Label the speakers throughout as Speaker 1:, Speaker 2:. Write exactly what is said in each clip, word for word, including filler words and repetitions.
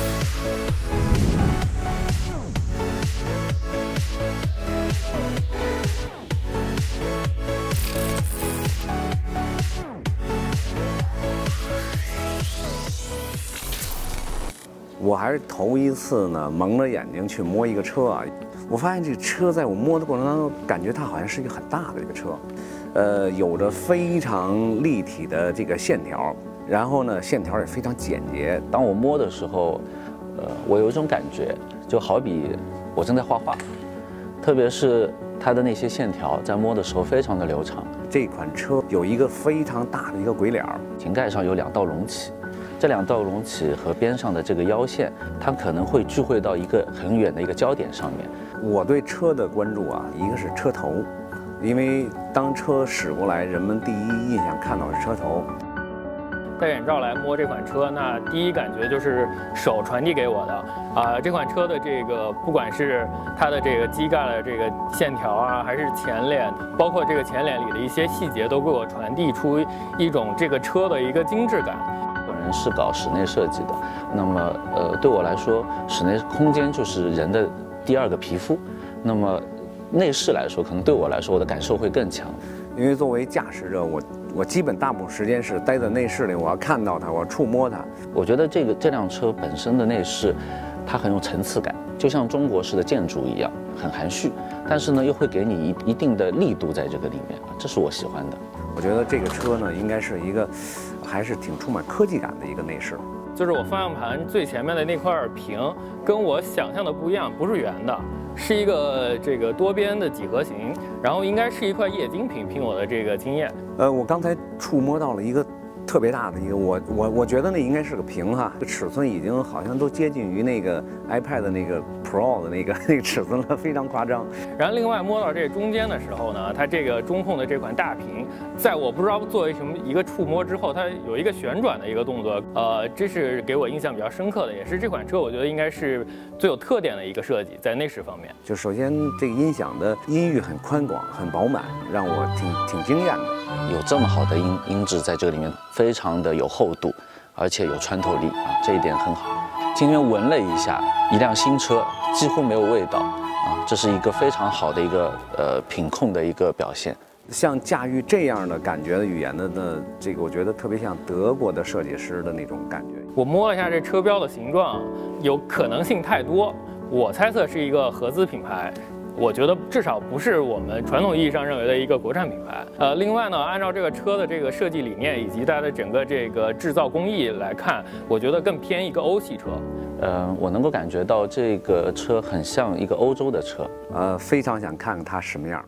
Speaker 1: 我还是头一次呢，蒙着眼睛去摸一个车啊。我发现这车在我摸的过程当中，感觉它好像是一个很大的一个车，呃，有着非常立体的这个线条，然后呢，线条也非常简洁。
Speaker 2: 当我摸的时候，呃，我有一种感觉，就好比我正在画画，特别是它的那些线条，在摸的时候非常的流畅。
Speaker 1: 这款车有一个非常大的一个鬼脸儿，
Speaker 2: 井盖上有两道隆起。 这两道隆起和边上的这个腰线，它可能会聚会到一个很远的一个焦点上面。
Speaker 1: 我对车的关注啊，一个是车头，因为当车驶过来，人们第一印象看到是车头。
Speaker 3: 戴眼罩来摸这款车，那第一感觉就是手传递给我的啊、呃，这款车的这个不管是它的这个机盖的这个线条啊，还是前脸，包括这个前脸里的一些细节，都给我传递出一种这个车的一个精致感。
Speaker 2: 本人是搞室内设计的，那么呃，对我来说，室内空间就是人的第二个皮肤。那么内饰来说，可能对我来说，我的感受会更强。
Speaker 1: 因为作为驾驶者，我我基本大部分时间是待在内饰里，我要看到它，我要触摸它。
Speaker 2: 我觉得这个这辆车本身的内饰，它很有层次感，就像中国式的建筑一样，很含蓄，但是呢，又会给你一一定的力度在这个里面，这是我喜欢的。
Speaker 1: 我觉得这个车呢，应该是一个。 还是挺充满科技感的一个内饰，
Speaker 3: 就是我方向盘最前面的那块屏，跟我想象的不一样，不是圆的，是一个这个多边的几何形，然后应该是一块液晶屏，凭我的这个经验。
Speaker 1: 呃，我刚才触摸到了一个特别大的一个，我我我觉得那应该是个屏哈，尺寸已经好像都接近于那个 iPad 的那个 Pro 的那个那个尺寸了，非常夸张。
Speaker 3: 然后另外摸到这中间的时候呢，它这个中控的这款大屏。 在我不知道作为什么一个触摸之后，它有一个旋转的一个动作，呃，这是给我印象比较深刻的，也是这款车我觉得应该是最有特点的一个设计，在内饰方面。
Speaker 1: 就首先这个音响的音域很宽广、很饱满，让我挺挺惊艳的。
Speaker 2: 有这么好的音音质在这个里面，非常的有厚度，而且有穿透力啊，这一点很好。今天闻了一下，一辆新车几乎没有味道啊，这是一个非常好的一个呃品控的一个表现。
Speaker 1: 像驾驭这样的感觉的语言的呢，这个我觉得特别像德国的设计师的那种感觉。
Speaker 3: 我摸了一下这车标的形状，有可能性太多。我猜测是一个合资品牌，我觉得至少不是我们传统意义上认为的一个国产品牌。呃，另外呢，按照这个车的这个设计理念以及它的整个这个制造工艺来看，我觉得更偏一个欧系车。
Speaker 2: 呃，我能够感觉到这个车很像一个欧洲的车。
Speaker 1: 呃，非常想看看它什么样。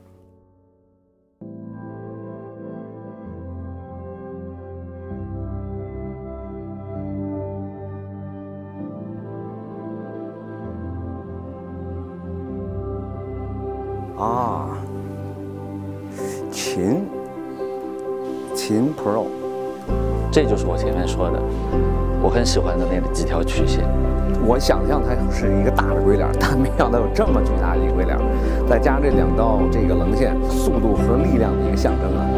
Speaker 1: 啊，秦秦 Pro，
Speaker 2: 这就是我前面说的，我很喜欢的那几条曲线。
Speaker 1: 我想象它是一个大的鬼脸，但没想到有这么巨大的一个鬼脸，再加上这两道这个棱线，速度和力量的一个象征啊。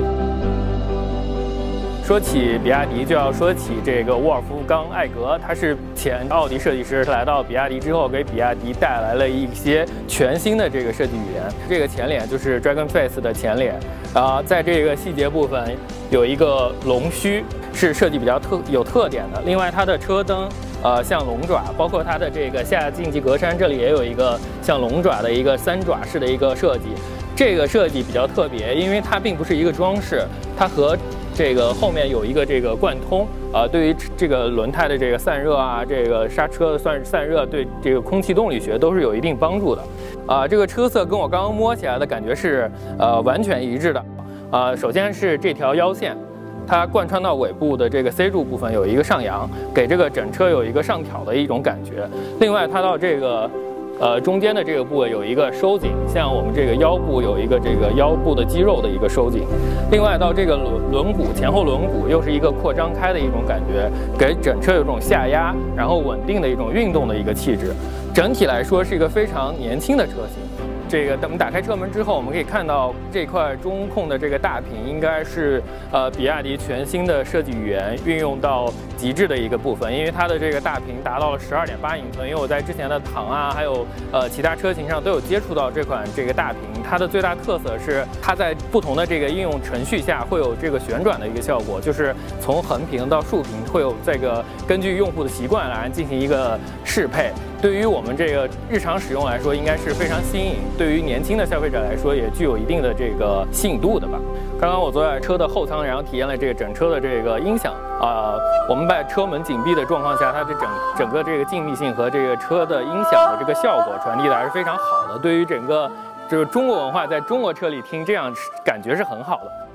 Speaker 3: 说起比亚迪，就要说起这个沃尔夫冈·艾格，他是前奥迪设计师，来到比亚迪之后，给比亚迪带来了一些全新的这个设计语言。这个前脸就是 Dragon Face 的前脸，啊，在这个细节部分有一个龙须，是设计比较特有特点的。另外，它的车灯。 呃，像龙爪，包括它的这个下进气格栅，这里也有一个像龙爪的一个三爪式的一个设计。这个设计比较特别，因为它并不是一个装饰，它和这个后面有一个这个贯通，啊、呃，对于这个轮胎的这个散热啊，这个刹车的算散热，对这个空气动力学都是有一定帮助的。啊、呃，这个车色跟我刚刚摸起来的感觉是呃完全一致的。啊、呃，首先是这条腰线。 它贯穿到尾部的这个 C 柱部分有一个上扬，给这个整车有一个上挑的一种感觉。另外，它到这个呃中间的这个部位有一个收紧，像我们这个腰部有一个这个腰部的肌肉的一个收紧。另外，到这个轮轮毂前后轮毂又是一个扩张开的一种感觉，给整车有一种下压，然后稳定的一种运动的一个气质。整体来说是一个非常年轻的车型。 这个我们打开车门之后，我们可以看到这块中控的这个大屏，应该是呃比亚迪全新的设计语言运用到极致的一个部分，因为它的这个大屏达到了十二点八英寸。因为我在之前的唐啊，还有呃其他车型上都有接触到这款这个大屏，它的最大特色是它在不同的这个应用程序下会有这个旋转的一个效果，就是从横屏到竖屏会有这个根据用户的习惯来进行一个适配。对于我们这个日常使用来说，应该是非常新颖；对于年轻的消费者来说，也具有一定的这个吸引度的吧。刚刚我坐在车的后舱，然后体验了这个整车的这个音响啊、呃，我们在车门紧闭的状况下，它的整整个这个静谧性和这个车的音响的这个效果传递的还是非常好的。对于整个就是中国文化，在中国车里听这样感觉是很好的。